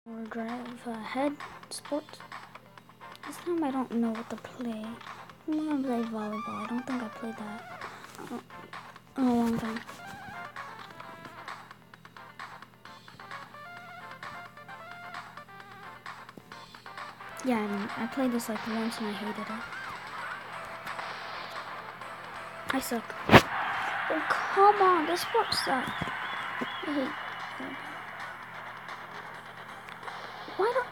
Or drive ahead sports. This time I don't know what to play. I'm gonna play volleyball. I don't think I played that in a long time. Yeah, I mean, I played this like once and I hated it. I suck. Oh, come on, this sport sucks. I hate it. Why don't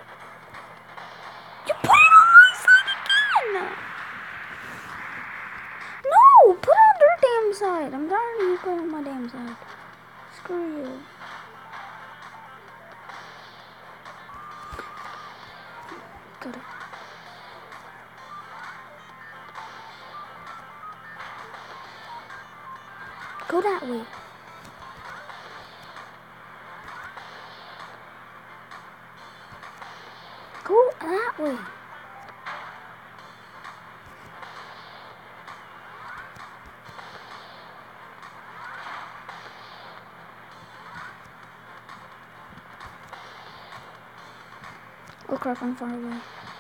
you put it on my side again? No, put it on their damn side. I'm tired of you putting it on my damn side. Screw you. Got it. Go that way. Go that way. Oh crap, I'm far away.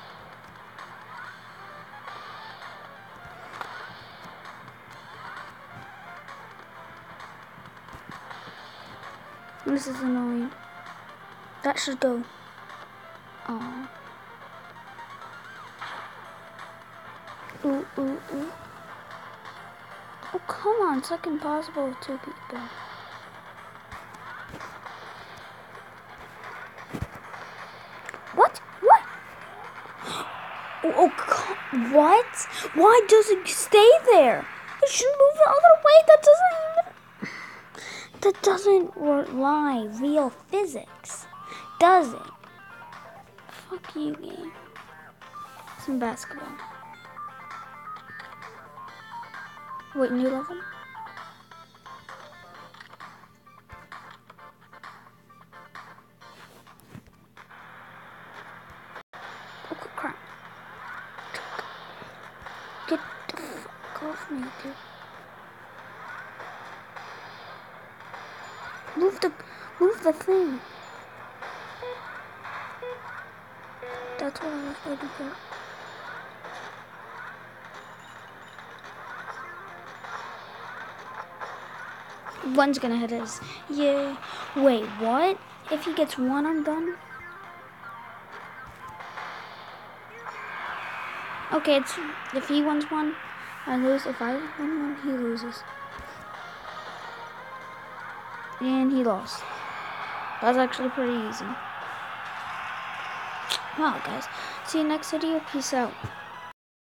This is annoying. That should go. Aww. Ooh, ooh, ooh. Oh, come on. It's like impossible with two people. What? What? What? Why does it stay there? It should move the other way. That doesn't rely real physics, does it? Fuck you, game. Some basketball. Wait, new level? Oh crap. Get the fuck off me, dude. Move the thing. That's what I was waiting for. One's gonna hit us. Yay. Wait, what? If he gets one, I'm done? Okay, it's if he wins one, I lose. If I win one, he loses. And he lost. That's actually pretty easy. Wow, guys. See you next video. Peace out.